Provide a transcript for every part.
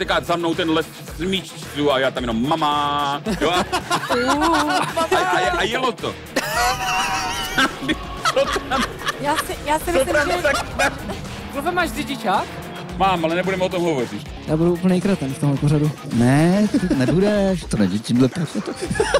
teďka za mnou ten les smíčců a já tam jenom mama, jo? A jelo to. Já si myslím, že... Klufe, máš řidičák? Mám, ale nebudeme o tom hovořit. Já budu úplnej kreten v tomhle pořadu. Ne, ty nebudeš, to nejde tímhle pořadu.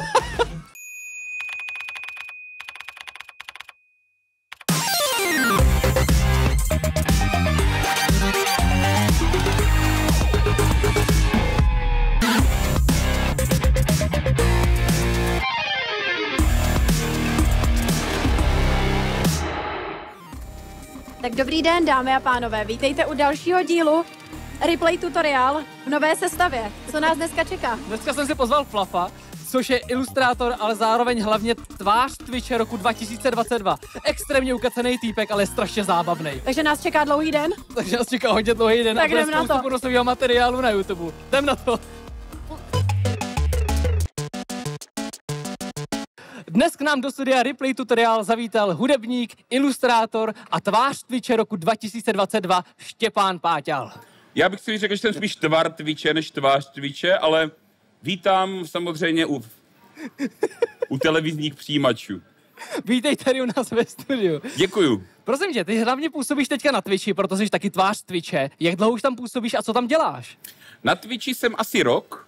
Tak dobrý den, dámy a pánové, vítejte u dalšího dílu Replay Tutorial v nové sestavě. Co nás dneska čeká? Dneska jsem si pozval Flafa, což je ilustrátor, ale zároveň hlavně tvář Twitche roku 2022. Extrémně ukacený týpek, ale strašně zábavný. Takže nás čeká dlouhý den? Takže nás čeká hodně dlouhý den Tak a bude jdem na spoustu to. bonusového materiálu na YouTube. Jdem na to. Dnes k nám do studia Replay Tutorial zavítal hudebník, ilustrátor a tvář Twitche roku 2022 Štěpán Páťal. Já bych si řekl, že jsem spíš tvar Twitche než tvář Twitche, ale vítám samozřejmě u televizních přijímačů. Vítej tady u nás ve studiu. Děkuju. Prosím tě, ty hlavně působíš teďka na Twitchi, protože jsi taky tvář Twitche. Jak dlouho už tam působíš a co tam děláš? Na Twitchi jsem asi rok.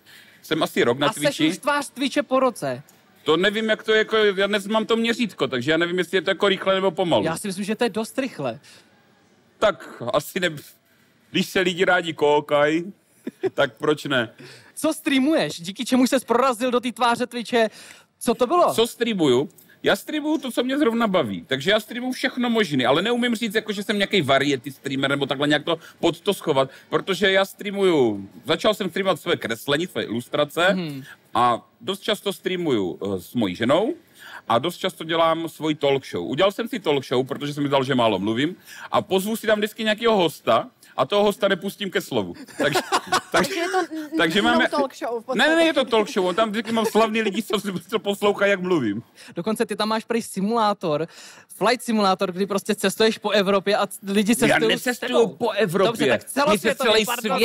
Na A Twitchi. seš už tvář Twitche po roce. To nevím, jak to je, jako, já nemám to měřítko, takže já nevím, jestli je to jako rychle nebo pomalu. Já si myslím, že to je dost rychle. Tak asi ne, když se lidi rádi koukají, tak proč ne? Co streamuješ? Díky čemu ses prorazil do té tváře Twitche? Co to bylo? Co streamuju? Já streamuju to, co mě zrovna baví. Takže já streamuju všechno možné, ale neumím říct, jako, že jsem nějaký variety streamer nebo takhle nějak to pod to schovat, protože já streamuju, začal jsem streamovat své kreslení, své ilustrace a dost často streamuju s mojí ženou a dost často dělám svoji talk show. Udělal jsem si talk show, protože jsem mi dal, že málo mluvím a pozvu si tam vždycky nějakého hosta a toho hosta nepustím ke slovu. Takže je to takže máme talk show v podstatě. Ne, je to talk show, tam vždycky mám slavný lidi, co poslouchají, jak mluvím. Dokonce ty tam máš prý simulátor, flight simulátor, kdy prostě cestuješ po Evropě a lidi cestují Já necestuju po Evropě. Dobře, tak celosvětový, pardon.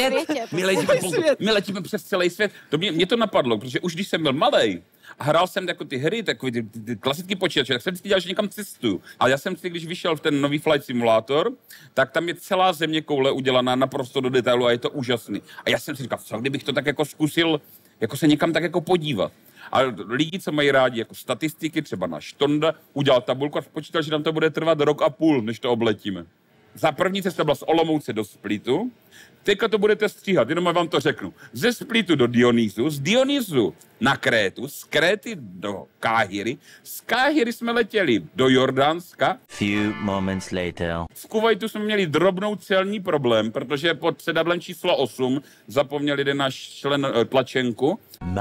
My letíme přes celý svět. To mě to napadlo, protože už když jsem byl malej a hrál jsem jako ty hry, takový ty klasický počítače, tak jsem vždycky dělal, že někam cestuju. Ale já jsem si, když vyšel v ten nový flight simulátor, tak tam je celá země koule udělaná naprosto do detailu a je to úžasný. A já jsem si říkal, co kdybych to tak jako zkusil, jako se někam tak jako podívat. A lidi, co mají rádi jako statistiky, třeba náš Tonda, udělal tabulku a počítal, že nám to bude trvat rok a půl, než to obletíme. Za první cesta byla z Olomouce do Splitu. Teďka to budete stříhat, jenom vám to řeknu. Ze Splitu do Dionysu, z Dionysu na Krétu, z Kréty do Káhiry, z Káhiry jsme letěli do Jordánska. Few moments later. V Kuvajtu jsme měli drobnou celní problém, protože pod sedadlem číslo 8 zapomněl jeden náš člen tlačenku.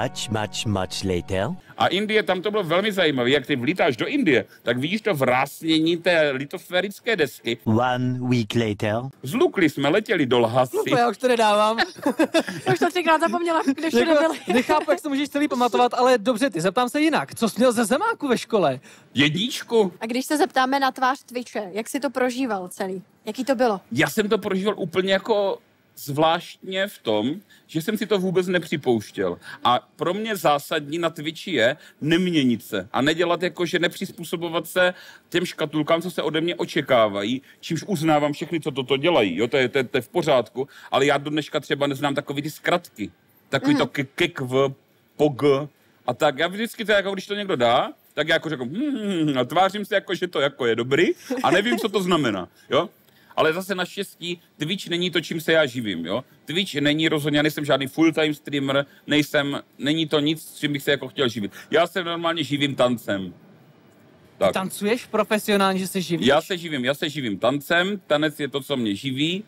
Much later. A Indie, tam to bylo velmi zajímavé. Jak ty vlítáš do Indie, tak vidíš to vrásnění té litosférické desky. 1 week later. Z Lukly jsme letěli do Lhasy. Já už to nedávám. Já už to 3krát zapomněla, když to nebyli. Nechápu, jak se můžeš celý pamatovat, ale dobře, ty zeptám se jinak. Co jsi měl ze zemáku ve škole? Jedničku. A když se zeptáme na tvář Twitche, jak jsi to prožíval celý? Jaký to bylo? Já jsem to prožíval úplně jako zvláštně v tom, že jsem si to vůbec nepřipouštěl. A pro mě zásadní na Twitchi je neměnit se a nedělat jako, že nepřizpůsobovat se těm škatulkám, co se ode mě očekávají, čímž uznávám všechny, co toto dělají. Jo, to je v pořádku, ale já do dneška třeba neznám takový ty zkratky. Takový to kekv, pog a tak. Já vždycky to jako, když to někdo dá, tak já jako řeknu a tvářím se jako, že to jako je dobrý a nevím, co to znamená. Jo? Ale zase naštěstí Twitch není to, čím se já živím, jo. Twitch není rozhodně, já nejsem žádný full-time streamer, není to nic, čím bych se jako chtěl živit. Já se normálně živím tancem. Tak. Tancuješ profesionálně, že se živíš? Já se živím tancem, tanec je to, co mě živí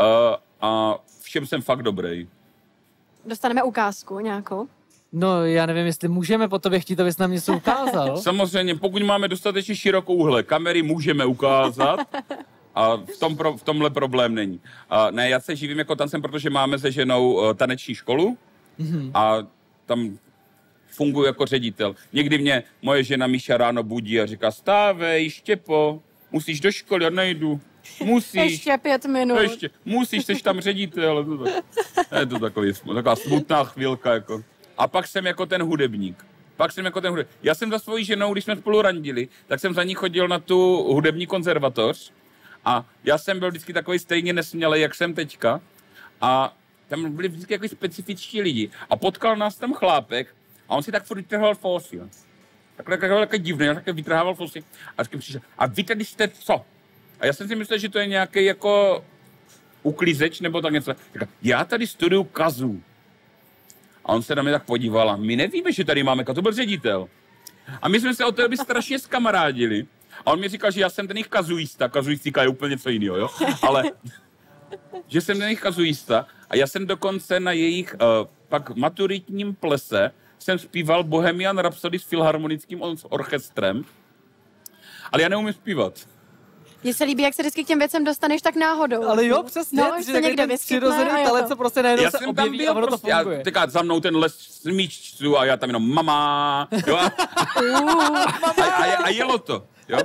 a všem jsem fakt dobrý. Dostaneme ukázku nějakou? No, já nevím, jestli můžeme po tobě chtít, abys nám něco ukázal. Samozřejmě, pokud máme dostatečně širokou kamery, můžeme ukázat. A v tomhle problém není. Ne, já se živím jako tancem, protože máme se ženou taneční školu a tam funguji jako ředitel. Někdy mě moje žena Míša ráno budí a říká, stávej, Štěpo, musíš do školy, a nejdu. Musíš. Ještě 5 minut. Ještě, musíš, jsi tam ředitel. Je to taková smutná chvilka, jako. A pak jsem jako ten hudebník. Já jsem za svojí ženou, když jsme spolu randili, tak jsem za ní chodil na tu hudební konzervatoř. A já jsem byl vždycky takový stejně nesmělej, jak jsem teďka. A tam byli vždycky jako specifičtí lidi. A potkal nás tam chlápek a on si tak furt vytrhal fosil. Takhle divný, takhle vytrhával fosil. A vždycky přišel, a vy tady jste co? A já jsem si myslel, že to je nějaký jako uklizeč nebo tak něco. Říkal, já tady studuju kazoo. A on se na mě tak podíval a my nevíme, že tady máme, to byl ředitel. A my jsme se od té doby strašně zkamarádili. A on mi říkal, že já jsem ten jejich kazuista. Kazuistika je úplně co jiného, jo? Ale že jsem ten jejich kazuista a já jsem dokonce na jejich pak maturitním plese jsem zpíval Bohemian Rhapsody s filharmonickým orchestrem. Ale já neumím zpívat. Mně se líbí, jak se vždycky k těm věcem dostaneš tak náhodou. Ale jo, přesně, no, že někde vyskytne přirozený talent, co prostě najednou se objeví a ono to funguje. Já za mnou ten les smíčců a já tam jenom mama, jo? A jelo to, jo?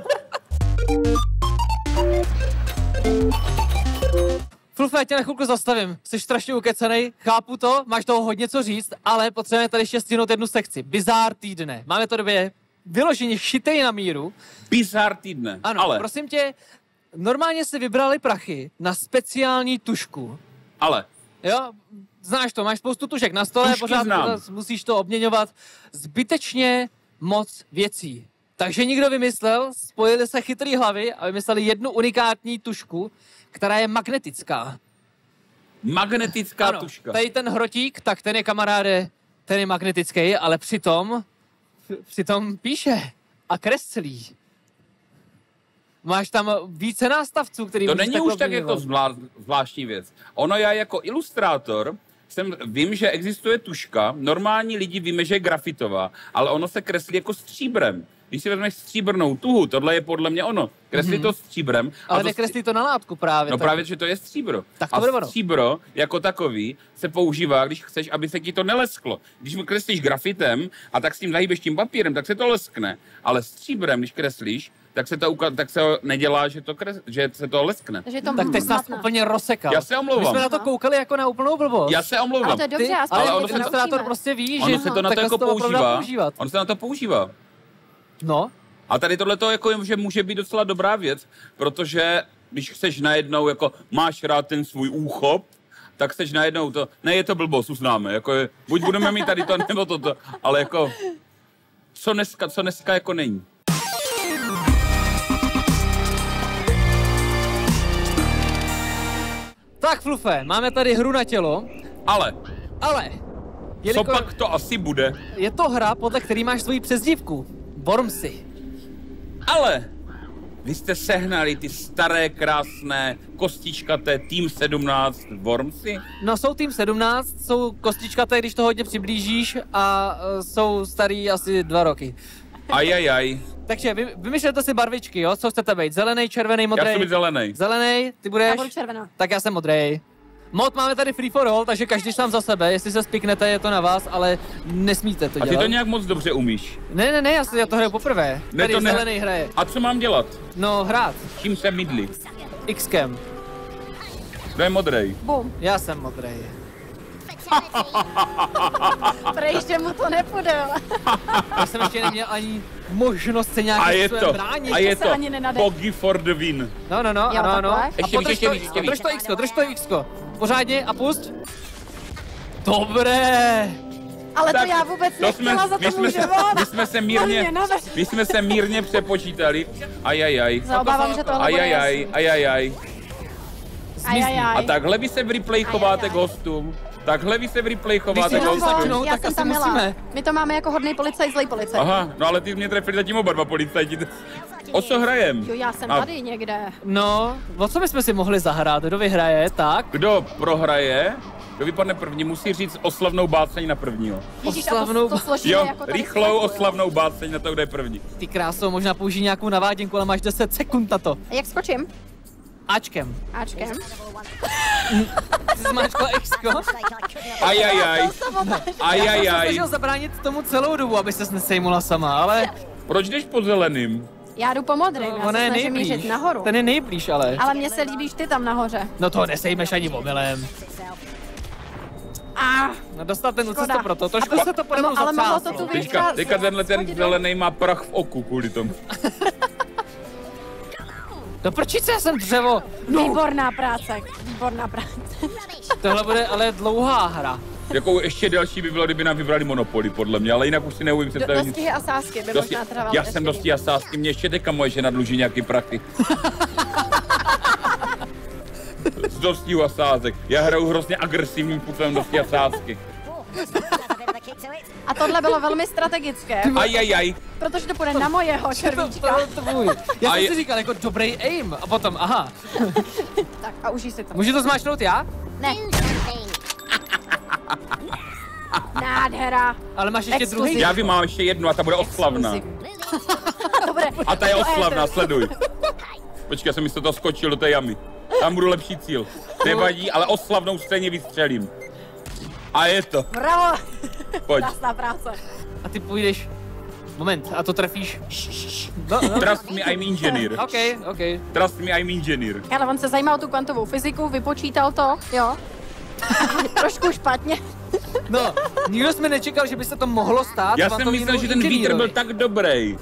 Flufe, já tě na chvilku zastavím. Jsi strašně ukecenej, chápu to, máš toho hodně co říct, ale potřebujeme tady ještě stihnout jednu sekci. Bizár týdne. Máme to době vyloženě šitej na míru. Bizár týdne, ano, ale... prosím tě, normálně si vybrali prachy na speciální tušku. Ale... Jo, znáš to, máš spoustu tušek na stole, Tušky pořád znám. musíš to obměňovat. Zbytečně moc věcí. Takže někdo vymyslel, spojili se chytrý hlavy a vymysleli jednu unikátní tušku, která je magnetická. Magnetická ano, tuška. Tady ten hrotík, tak ten je, kamaráde, ten je magnetický, ale přitom píše a kreslí. Máš tam více nástavců, který to můžeš není už tak obměňovat. jako zvláštní věc. Ono, já jako ilustrátor vím, že existuje tuška, normální lidi víme, že je grafitová, ale ono se kreslí jako stříbrem. Když si vezmeš stříbrnou tuhu, tohle je podle mě ono. Kreslí to stříbrem. Ale nekreslí to na látku právě. No tak. právě, že to je stříbro. Tak to a bude ono. stříbro jako takový se používá, když chceš, aby se ti to nelesklo. Když mu kreslíš grafitem a tak s tím zahýbeš tím papírem, tak se to leskne. Ale stříbrem, když kreslíš, tak se nedělá, že se to leskne. Tak teď nás úplně rozsekal. Já se omlouvám. My jsme na to koukali jako na úplnou blbost. Já se omlouvám. Ale to je dobře, aspoň ale se on to ilustrátor naučíme. prostě ví, že Ono se to na to takhle jako se opravdu dá používat. On se na to používá. No, A tady tohleto jako, že může být docela dobrá věc, protože když chceš najednou, jako máš rád ten svůj úchop, tak chceš najednou to, ne, je to blbost, uznáme, jako je, buď budeme mít tady to, nebo toto, ale jako, co dneska jako není. tak Flufe, máme tady hru na tělo, Ale, co pak to asi bude? je to hra, podle který máš svoji přezdívku. Wormsy. Ale, vy jste sehnali ty staré, krásné, kostičkaté Team 17 Wormsy? No jsou tým 17, jsou kostičkaté, když to hodně přiblížíš a jsou starý asi 2 roky. Ajajaj, Takže vymyšlete si barvičky, jo? Co chcete být? Zelený, červený, modrý? já jsem být zelenej. Zelený, ty budeš? Já budu červená. Tak já jsem modrý. Mod máme tady free for all, takže každý sám za sebe, jestli se spiknete, je to na vás, ale nesmíte to A ty dělat. to nějak moc dobře umíš. Ne, já to hraju poprvé. Ne, Tady to ne. zelený hraje. A co mám dělat? No, hrát. Čím se mydlí? Xkem. To je modrej. Bum. Já jsem modrý. Prej, že mu to nepůjde. Já jsem ještě neměl ani možnost se nějakým A je způsobem to, bránit. a je se to ani nenade. Pogi for the win. No, Jo, ano. takhle. A Ještě víc, podrž ještě to- víc, ještě víc. Drž to Xko, drž to Xko. Pořádně a pust. Dobré. Ale to Tak, já vůbec to jsme, nechtěla za my to jsme se, můžovat. my jsme se mírně přepočítali. Ajajaj. Zaobávám, že tohle bude Ajajaj, ajajaj. Ajajaj. A takhle vy se v replay chováte k hostům. Takhle vy se v replay chováte Když k si to hostům. začnou, Já tak jsem asi tam musíme. měla. My to máme jako hodný policajt, zlej policajt. Aha, no ale ty mě trefili zatím oba dva policajti. O co hrajem? Jo, já jsem A tady někde. No, o co bychom si mohli zahrát? Kdo vyhraje, tak? kdo prohraje, kdo vypadne první, musí říct oslavnou báseň na prvního. Ježíš, Oslavnou- a to složíme Jo, jako tady rychlou flaku, jo. oslavnou báseň na to, kdo je první. Ty kráso, možná použij nějakou naváděnku, ale máš 10 sekund na to. A jak skočím? Ačkem. Ačkem. Ty zmáčkla Xko. Ajajaj, Já jsem se ajajaj. snažil zabránit tomu celou dobu, aby ses nesejmula sama, ale Proč jdeš po zeleným? Já jdu po modrým, já Ona se je snažím nejblíž. mířit nahoru. Ten je nejblíž, ale. Ale mně se líbíš ty tam nahoře. No to nesejmeš ani omylem. No dostat ten Škoda. cestu proto, A trošku se to pode mnou ale mohlo to zatřáslo. tu Teďka tenhle ten zelený má prach v oku kvůli tomu. Do prčice, já jsem dřevo. Výborná práce, výborná práce. Tohle bude ale dlouhá hra. Jakou ještě delší by bylo, kdyby nám vybrali Monopoly, podle mě, ale jinak už si neumím představit nic. Dostihy a sázky by možná trvaly. Já jsem dosti asásky, mě ještě teďka moje žena dluží nějaký prachy. Z dostihu a sázek. Já hraju hrozně agresivním způsobem dosti a sázky. A tohle bylo velmi strategické, Ajajaj. protože to půjde na mojeho červíčka. Já A jsem je- si říkal, jako dobrý aim. A potom, aha. Tak a užij si to. Můžu to zmáčknout já? Ne. Nádhera. Ale máš ještě Exkluzivní. druhý. Já vím, mám ještě jednu a ta bude oslavná. To bude A ta je do oslavná, éteru. sleduj. Počkej, já jsem místo toho skočil do té jamy. Tam budu lepší cíl. Nevadí, ale oslavnou stejně vystřelím. A je to. Bravo. Pojď. Krásná práce. A ty půjdeš. Moment, a to trefíš. No, no. Trust me, I'm engineer. OK. Trust me, I'm engineer. Ale on se zajímal o tu kvantovou fyziku, vypočítal to, jo. Trošku špatně. No, nikdo jsme nečekal, že by se to mohlo stát. Já jsem myslel, že ten vítr byl tak dobrý.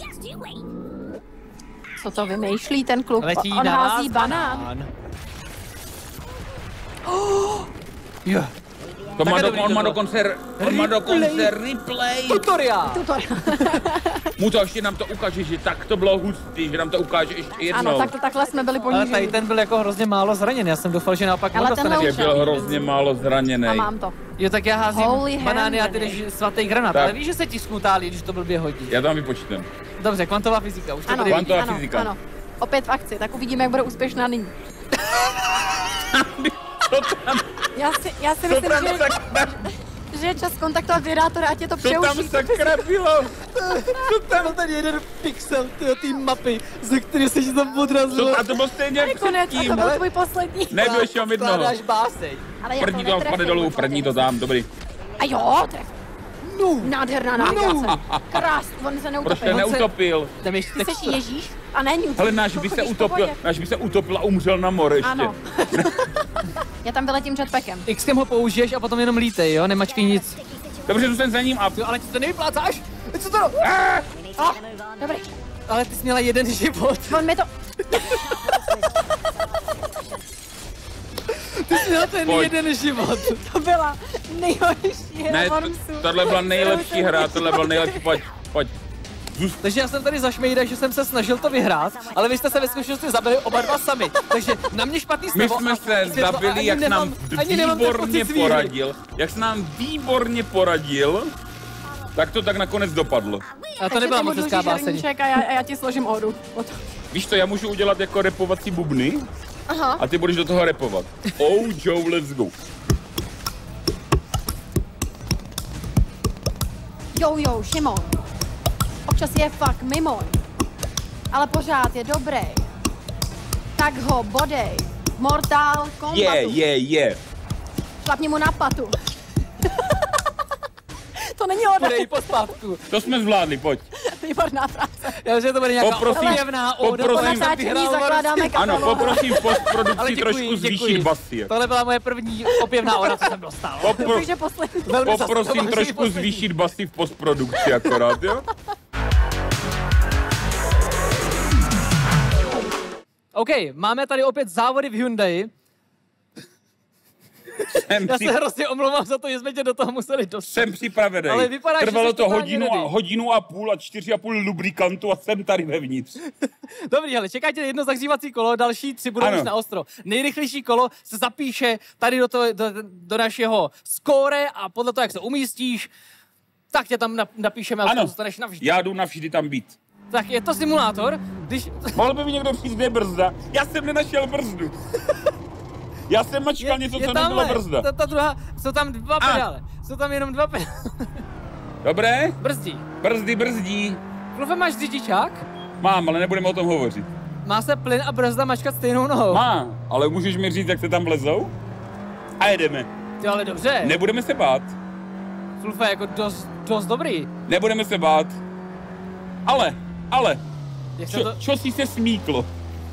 Co to vymýšlí ten kluk? Letí On na hází vás banán. Jo. To má, dobrý to on má bylo. dokonce replay. Tutoriál. Mu to ještě nám to ukáže, že tak to bylo hustý, že nám to ukáže ještě jednou. Ano, takhle jsme byli Ale tady ponížení. ten byl jako hrozně málo zraněn, já jsem doufal, že naopak Ale on dostane. tenhle Je už- byl hrozně málo A zraněný. mám to. Jo, tak já házím Holy banány a ty hand jdeš svatý granát, Tak. ale víš, že se ti skutálí, když to blbě hodí. Já tam vypočítám. Dobře, kvantová fyzika, už to Ano, bude Kvantová ano, fyzika. ano. Opět v akci, tak uvidíme, jak bude úspěšná nyní. Já si myslím, že je čas kontaktovat vědátora, ať je to Co tam přeuší. sakra bylo? Tam ten jeden pixel té mapy, ze který se ti tam podrazilo. A to bylo stejně jak Konec, a předtím. to byl tvůj poslední. Nebyl ještě mám jednoho. Skládáš báseň. Ale jak První to netrefil, vpade dolů, to první to je- dám, dobrý. A jo, tref. Nádherná nákace. Krásný, on se Proč neutopil. ten neutopil? Tam ještě Ty jsi Ježíš a ne Newton. Hele, náš by se utopil a umřel na more ještě. Ano. Já tam vyletím jetpackem. Xkem ho použiješ a potom jenom lítej, jo? Nemačkej nic. Dobře, zůstaň za ním a... Jo, ale ti to nevyplácáš? Co to? Dobrý. Ale ty jsi měla jeden život. On mi to... Ty jsi měla ten Pojď. jeden život. To byla nejhorší hra Ne, Wormsů. tohle byla nejlepší hra, tohle byla nejlepší, pojď. Takže já jsem tady zašmejda, že jsem se snažil to vyhrát, ale vy jste se ve skutečnosti zabili oba dva sami. Takže na mě špatný My slovo. jsme a se světlo a zabili, ani jak nemám- nám ani nemám ten výborně pocit svíry. poradil. Jak se nám výborně poradil, tak to tak nakonec dopadlo. A to nebyla moc hezká báseň. A já ti složím ódu. Víš to, já můžu udělat jako repovací bubny Aha. a ty budeš do toho repovat. Oh Joe, let's go. Jo, Šimon. Občas je fakt mimo. Ale pořád je dobrý. Tak ho bodej. Mortal Kombat. Yeah. Šlapni mu na patu. To není Bude oda. jí pospátku. To jsme zvládli, pojď. Výborná práce. Já že to bude nějaká Poprosím, opěvná óda. poprosím. protože jsem Natáčení vyhrál zakládáme Wormsy. Ano, kapelu. poprosím v Ale postprodukci děkuji, trošku zvýšit děkuji. basy. Tohle byla moje první opěvná óda, co jsem dostal. Takže poslední. Velmi Poprosím zastoupáš trošku poslední. zvýšit basy v postprodukci akorát, jo? OK, máme tady opět závody v Hyundai. Já se hrozně omlouvám za to, že jsme tě do toho museli dostat. Jsem připravený. Ale vypadá, že Trvalo jsi to totálně ready. hodinu a půl a 4,5 lubrikantu a jsem tady vevnitř. Dobrý, hele, čekáte jedno zahřívací kolo, další 3 budou Ano. už na ostro. Nejrychlejší kolo se zapíše tady do našeho skóre a podle toho, jak se umístíš, tak tě tam napíšeme a Ano, dostaneš navždy. já jdu navždy tam být. Tak je to simulátor, když... Mohl by mi někdo přijít, kde je brzda? Já jsem nenašel brzdu. Já jsem mačkal něco, co nebylo brzda. Ta druhá, jsou tam dva pedále. Jsou tam jenom dva pedále. Dobré? Brzdí. Brzdí. Klufe, máš řidičák? Mám, ale nebudeme o tom hovořit. Má se plyn a brzda mačkat stejnou nohou. Má, ale můžeš mi říct, jak se tam vlezou? A jedeme. Ty ale dobře. Nebudeme se bát. Klufe, jako dost dobrý. Nebudeme se bát. Ale, Čo si se smíklo?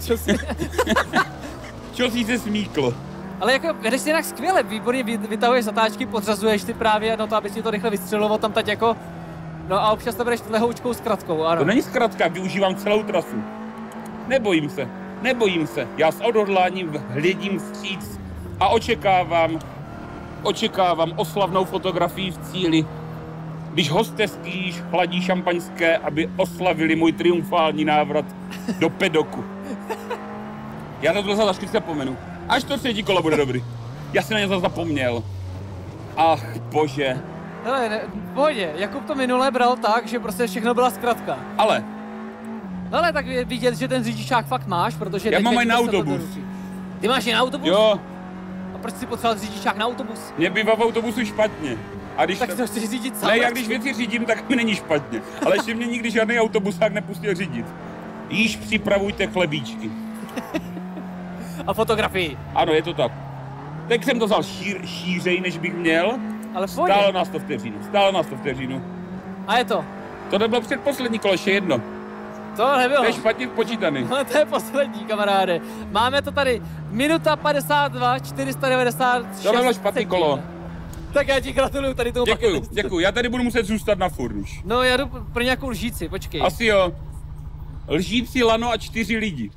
Čo si se smíklo? Ale jako jedeš si jinak skvěle, výborně vytahuješ zatáčky, podřazuješ ty právě na to, aby si to rychle vystřeloval tam teď jako... No a občas to bereš lehoučkou zkratkou, ano. To není zkratka, využívám celou trasu. Nebojím se. Já s odhodláním hledím vstříc a očekávám oslavnou fotografii v cíli, když hosté skýš chladí šampaňské, aby oslavili můj triumfální návrat do pedoku. Já na to za chvíli pomenu. Až to třetí kolo bude dobrý. Já si na ně zapomněl. Ach, bože. Hele, v pohodě, Jakub to minule bral tak, že prostě všechno byla zkratka. Ale. Hele, tak je vidět, že ten řidičák fakt máš, protože... Já mám aj na autobus. Ty máš i na autobus? Jo. A proč jsi potřeboval řidičák na autobus? Mě bývá v autobusu špatně. A když tak to chceš řídit sám? Ne, já když věci řídím, tak mi není špatně. Ale ještě mě nikdy žádný autobusák nepustil řídit. Již připravujte chlebíčky. A fotografii. Ano, je to tak. Tak jsem to vzal šířej, než bych měl. Ale stálo nás to vteřinu. A je to? To nebylo předposlední kolo, ještě jedno. To nebylo. To je špatně počítaný. No, to je poslední, kamaráde. Máme to tady. Minuta 52, 496. To nebylo špatný kolo. Tak já ti gratuluju tady tomu. Děkuju. Já tady budu muset zůstat na furt už. No, já jdu pro nějakou lžíci, počkej. Asi jo. Lžíci, lano a 4 lidi.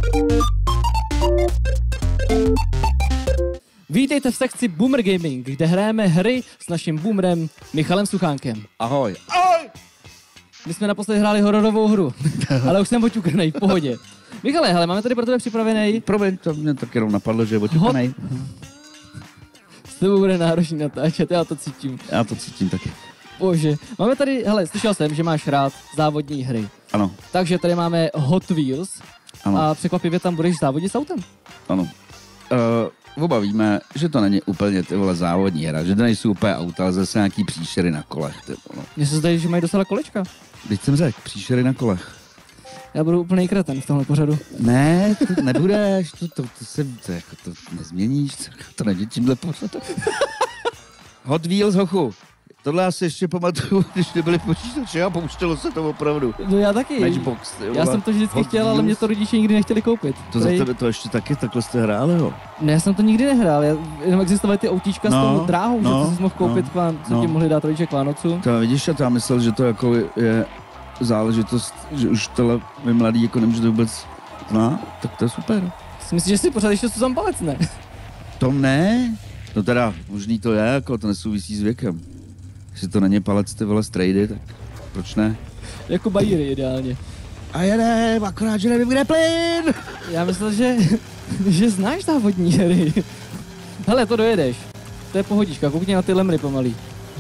Vítejte v sekci Boomer Gaming, kde hrajeme hry s naším boomerem Michalem Suchánkem. Ahoj. My jsme naposledy hráli hororovou hru, ale už jsem oťukanej, v pohodě. Michale, hele, máme tady pro tebe připravený... Promiň, to mě tak jenom napadlo, že je oťukanej. S tebou bude náročný natáčet, já to cítím. Já to cítím taky. Bože, máme tady, hele, slyšel jsem, že máš rád závodní hry. Ano. Takže tady máme Hot Wheels ano. A překvapivě tam budeš závodit s autem. Ano. Oba víme, že to není úplně ty vole závodní hra, že to nejsou úplně auta, ale zase nějaký příšery na kolech. Mně se zdá, že mají docela kolečka. Teď jsem řekl, příšery na kolech. Já budu úplný kreten v tomhle pořadu. Ne, to nebudeš, to nezměníš, to není tímhle pořadu. Hot Wheels, hochu. Tohle já si ještě pamatuju, když nebyly počítače a pouštělo se to opravdu. No já taky. Matchbox, já jsem to vždycky chtěl, ale mě to rodiče nikdy nechtěli koupit. To za tebe to ještě taky takhle jste hráli, jo? Ne, já jsem to nikdy nehrál, jenom existovaly ty autíčka s tou dráhou, že to jsi mohl koupit, co ti mohli dát rodiče k Vánocům. To vidíš, já myslel, že to jako je záležitost, že už tohle vy mladý jako nemůžete vůbec tak to je super. Myslíš, že si pořád ještě Suzan palec, ne? To ne, no teda možný to je, jako to nesouvisí s věkem. Jestli to není palec ty vole strejdy, tak proč ne? Jako bajíry ideálně. A jedem, akorát, že nevím, kde plyn! Já myslel, že znáš závodní hry. Hele, to dojedeš. To je pohodička, koukni na ty lemry pomalý.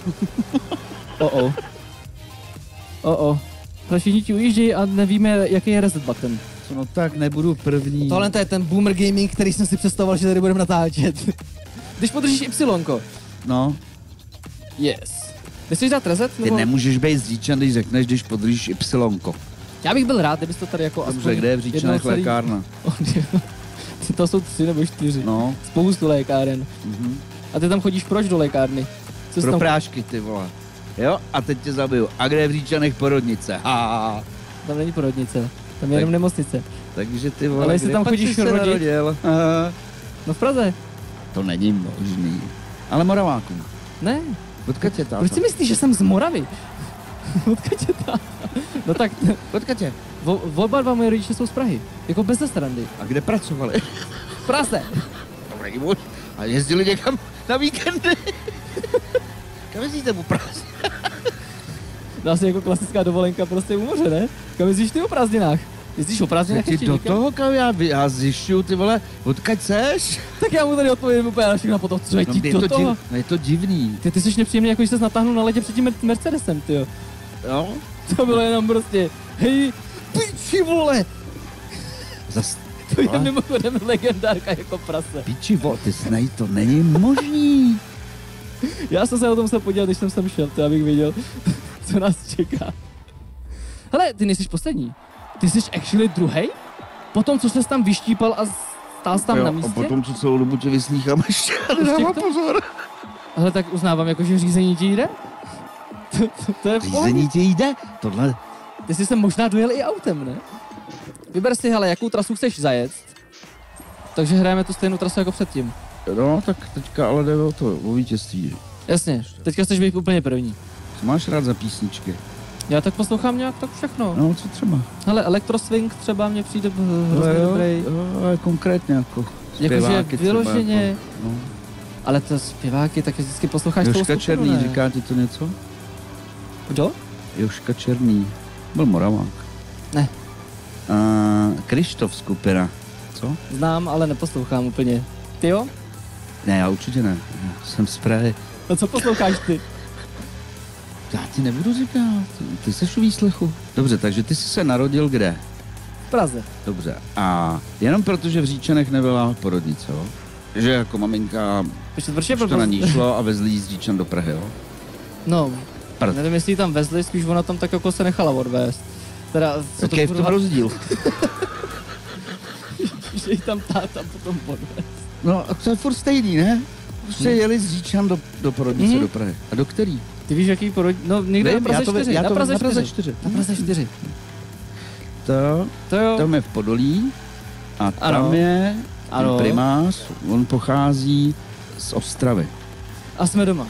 Ale všichni ti ujíždějí a nevíme, jaký je reset button. No tak nebudu první. Tohle to je ten Boomer Gaming, který jsem si představoval, že tady budeme natáčet. Když podržíš Y. No. Yes. Chceš dát reset? Ty nemůžeš být zříčan, když řekneš, když podržíš Y. Já bych byl rád, kdybys to tady jako dobře, kde je v Říčanech lékárna? To jsou 3 nebo 4. No. Spoustu lékáren. Mm-hmm. A ty tam chodíš proč do lékárny? Pro prášky, ty vole. Jo, a teď tě zabiju. A kde je v Říčanech porodnice? Tam není porodnice, tam je jenom nemocnice. Takže ty vole, ale jestli tam chodíš rodit? No v Praze. To není možný. Ale Moraváku. Ne. Odkud je táta? Proč si myslíš, že jsem z Moravy? Odkud je táta? No tak... Odkud je? Oba dva moje rodiče jsou z Prahy. Jako bez srandy. A kde pracovali? V Praze. Dobrý muž. A jezdili někam na víkendy? Kam jezdíte u Praze? No asi jako klasická dovolenka prostě u moře, ne? Kam jezdíš ty o prázdninách? Jezdíš o prázdninách ještě do toho, kam já zjišťuju, ty vole, odkud seš? Tak já mu tady odpovím úplně na všechno potom, co je ti do toho? Je to divný. Ty jsi nepříjemný, jako když ses natáhnul na ledě před tím Mercedesem, tyjo. Jo? To bylo jenom prostě, hej, piči vole! To je mimochodem legendárka jako prase. Piči vole, ty snej, to není možný. Já jsem se o tom musel podívat, když jsem sem šel, to abych věděl, co nás čeká. Hele, ty nejsiš poslední. Ty jsi actually druhej? Potom, co ses tam vyštípal a stál jsi tam na místě? A potom, co celou dobu tě vyslýchám ještě, dává pozor. Ale tak uznávám, jako, že řízení ti jde? To je řízení ti jde? Tohle... Ty jsi se možná dojel i autem, ne? Vyber si, hele, jakou trasu chceš zajet. Takže hrajeme tu stejnou trasu jako předtím. No, tak teďka ale jde o vítězství. Jasně, teďka chceš být úplně první. Co máš rád za písničky? Já tak poslouchám nějak tak všechno. No, co třeba? Hele, Electroswing třeba mě přijde hrozně dobrý. Ale konkrétně jako Jakože vyloženě. Jako, no. Ale to zpěváky, tak vždycky posloucháš toho Jožka skupinu, Černý, ne? říká ti to něco? Kdo? Jožka Černý, byl Moravák. Ne. Krištof skupina, co? Znám, ale neposlouchám úplně. Ty jo? Ne, já určitě ne. Já jsem z Prahy. No co posloucháš ty? Já ti nebudu říkat, ty jsi u výslechu. Dobře, takže ty jsi se narodil kde? V Praze. Dobře, a jenom protože v Říčanech nebyla porodnice, jo? Že jako maminka už to na ní šlo a vezli jí z Říčan do Prahy, jo? No, Prd. nevím, jestli ji tam vezli, spíš ona tam tak jako se nechala odvést. Teda, co Jaký je v tom rozdíl? Že ji tam táta potom odvést. No a to je furt stejný, ne? Prostě jeli z Říčan do porodnice do Prahy. A do který? Ty víš, jaký no někde Vím, na Praze 4. Na Praze 4. Na Praze 4. To jo. Tam je v Podolí a tam Ano. je Ano. primář, on pochází z Ostravy. A jsme doma.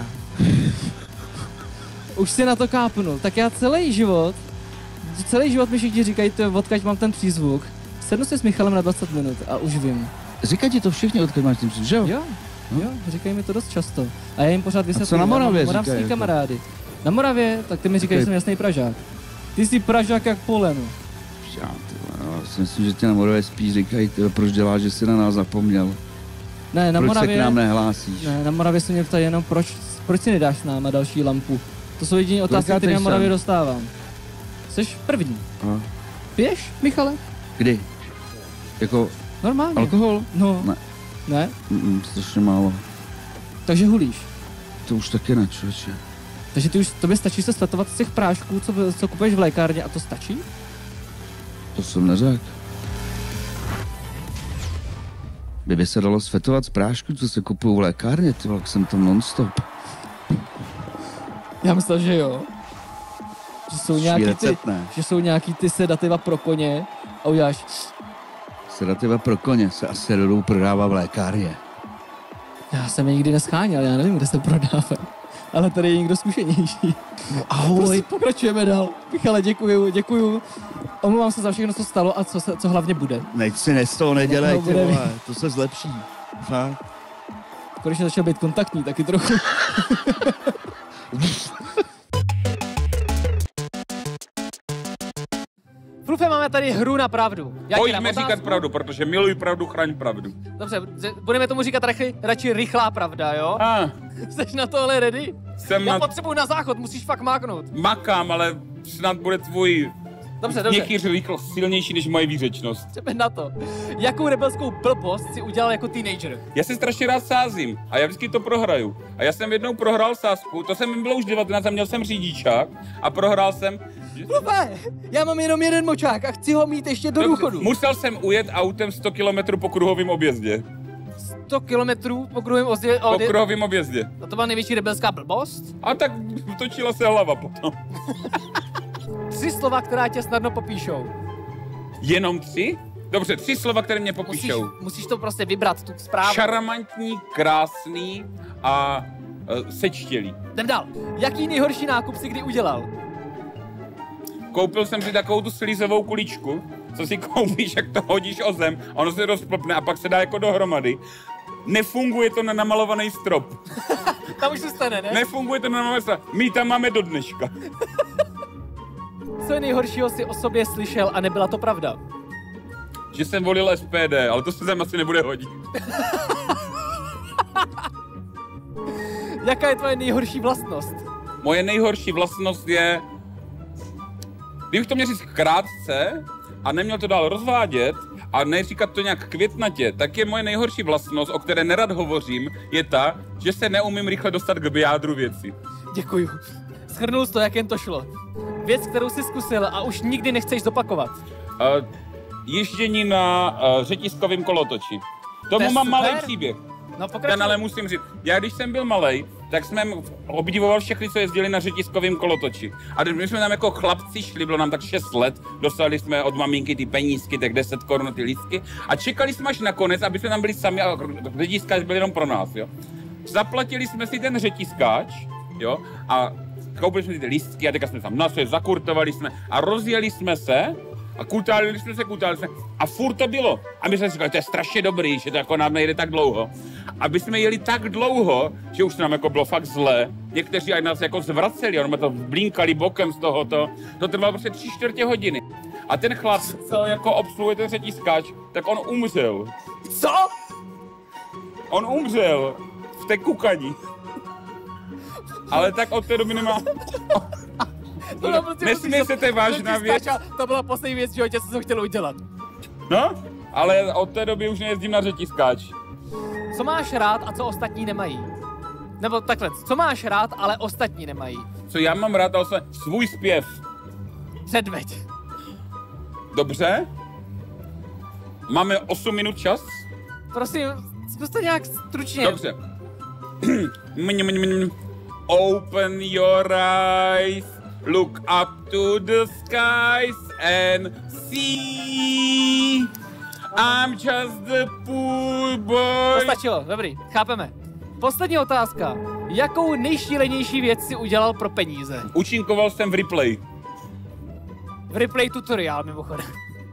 Už si na to kápnul. Tak já celý život mi všichni říkají, odkud mám ten přízvuk. Sednu si s Michalem na 20 minut a už vím. Říkají ti to všichni, odkud máš ten přízvuk, že jo? Jo, říkají mi to dost často. A já jim pořád vysvětluji. co na Moravě moravský říkají? kamarády. Na Moravě, tak ty mi říkají, že jsem jasný Pražák. Ty jsi Pražák jak poleno. Já si myslím, že tě na Moravě spíš říkají, proč děláš, že jsi na nás zapomněl. Ne, na Proč Moravě, se k nám nehlásíš? Ne, na Moravě se mě ptají jenom, proč si nedáš s náma další lampu. To jsou jediné otázky, které na Moravě dostávám. Jseš první. Aha. Piješ, Michale? Kdy? Jako Normálně. alkohol? No. Ne. Ne? Strašně málo. Takže hulíš. To už taky ne, člověče. Takže tobě stačí se svetovat z těch prášků, co kupuješ v lékárně a to stačí? To jsem neřekl. Kdyby se dalo svetovat z prášku, co se kupují v lékárně, ty vole, jsem tam non-stop. Já myslel, že jo. Že jsou nějaký ty sedativa pro koně a uděláš... Sedativa pro koně se asi jdou prodává v lékárně. Já jsem je nikdy nescháněl, já nevím, kde se prodávají. Ale tady je někdo zkušenější. No ahoj. Prostě pokračujeme dál. Michale, děkuju. Omlouvám se za všechno, co stalo a co hlavně bude. Nechť si z toho nedělej, No, ty vole, to se zlepší. Fakt. Konečně začal být kontaktní, taky trochu. Flufe, máme tady hru na pravdu. Pojďme říkat pravdu, protože miluji pravdu, chraň pravdu. Dobře, budeme tomu říkat radši rychlá pravda, jo? Jsi na to ale ready? Já potřebuji na záchod, musíš fakt máknout. Makám, ale snad bude tvůj měkkýř silnější než moje výřečnost. Jdeme na to. Jakou rebelskou blbost si udělal jako teenager? Já si strašně rád sázím a já vždycky to prohraju. A já jsem jednou prohrál sázku, to jsem bylo už 19 a měl jsem řidičák a prohrál jsem... Flufe, já mám jenom jeden močák a chci ho mít ještě do důchodu. Musel jsem ujet autem 100 km po kruhovém objezdě. 100 kilometrů po kruhovém objezdě. A to byla největší rebelská blbost? A tak točila se hlava potom. 3 slova, která tě snadno popíšou. Jenom 3? Dobře, 3 slova, které mě popíšou. Musíš to prostě vybrat, tu zprávu. Šarmantní, krásný a sečtělý. Jdem dál. Jaký nejhorší nákup jsi kdy udělal? Koupil jsem si takovou tu slízovou kuličku, co si koupíš, jak to hodíš o zem, a ono se rozplpne a pak se dá jako dohromady. Nefunguje to na namalovaný strop. Tam už zůstane, ne? Nefunguje to na namalovaný strop. My tam máme do dneška. Co nejhoršího si o sobě slyšel a nebyla to pravda? Že jsem volil SPD, ale to se tam asi nebude hodit. Jaká je tvoje nejhorší vlastnost? Moje nejhorší vlastnost je... Kdybych to měl říct krátce a neměl to dál rozvádět a neříkat to nějak květnatě, tak je moje nejhorší vlastnost, o které nerad hovořím, je ta, že se neumím rychle dostat k jádru věci. Děkuju. Shrnul jsi to, jak jen to šlo. Věc, kterou jsi zkusil a už nikdy nechceš zopakovat. Ježdění na řetiskovém kolotoči. Tomu mám malý příběh. No, pokračuj. Ale musím říct, já když jsem byl malej, tak jsme obdivoval všechny, co jezdili na řetiskovém kolotoči. A my jsme tam jako chlapci šli, bylo nám tak 6 let, dostali jsme od maminky ty penízky, tak 10 korun ty lístky a čekali jsme až nakonec, aby jsme tam byli sami a řetiskáč byl jenom pro nás, jo. Zaplatili jsme si ten řetiskáč, jo, a koupili jsme si ty lístky a teďka jsme tam našli, zakurtovali jsme a rozjeli jsme se a kutálili jsme a furt to bylo. A my jsme si říkali, to je strašně dobrý, že to jako nám nejde tak dlouho. Aby jsme jeli tak dlouho, že už nám jako bylo fakt zlé. Někteří aj nás jako zvraceli, ono to blinkali bokem z tohoto. To trvalo prostě 3/4 hodiny. A ten chlap, co jako obsluhuje ten řetiskáč, tak on umřel. Co? On umřel v té kukaní. Ale tak od té doby nemá... Nesmí se, to je vážná věc. To byla poslední věc v životě, co jsem chtěl udělat. No, ale od té doby už nejezdím na řetiskáč. Co máš rád a co ostatní nemají? Nebo takhle, co máš rád, ale ostatní nemají? Co já mám rád, ale svůj zpěv. Předveď. Dobře? Máme 8 minut čas? Prosím, zkuste nějak stručně. Dobře. Open your eyes, look up to the skies and see. I'm just the poor boy. To stačilo, dobrý, chápeme. Poslední otázka. Jakou nejšílenější věc si udělal pro peníze? Účinkoval jsem v Replay. V Replay tutoriál mimochodem.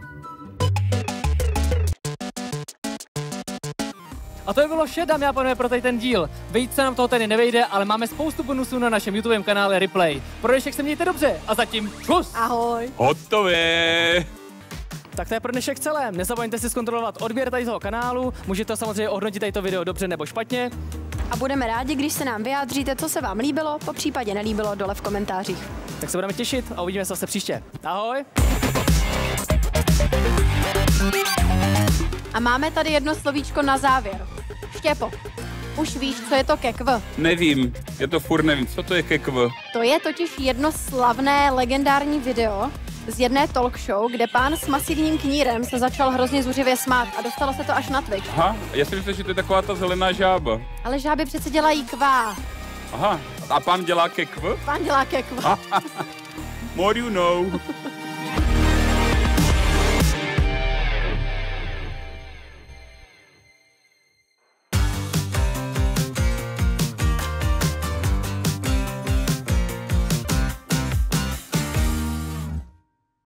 A to by bylo vše, dámy a pánové, pro tady ten díl. Víc se nám toho tady nevejde, ale máme spoustu bonusů na našem YouTubovém kanále Replay. Pro dnešek se mějte dobře a zatím čus! Ahoj. Hotové. Tak to je pro dnešek celé. Nezapomeňte si zkontrolovat odběr tady toho kanálu, můžete samozřejmě ohodnotit tady to video dobře nebo špatně. A budeme rádi, když se nám vyjádříte, co se vám líbilo, po případě nelíbilo, dole v komentářích. Tak se budeme těšit a uvidíme se zase příště. Ahoj! A máme tady jedno slovíčko na závěr. Štěpo, už víš, co je to kekv? Nevím, já to furt nevím, co to je kekv. To je totiž jedno slavné legendární video z jedné talk show, kde pán s masivním knírem se začal hrozně zuřivě smát a dostalo se to až na Twitch. Aha, já si myslím, že to je taková ta zelená žába. Ale žáby přece dělají kvá. Aha, a pan dělá kekv? Pán dělá kekv. More you know.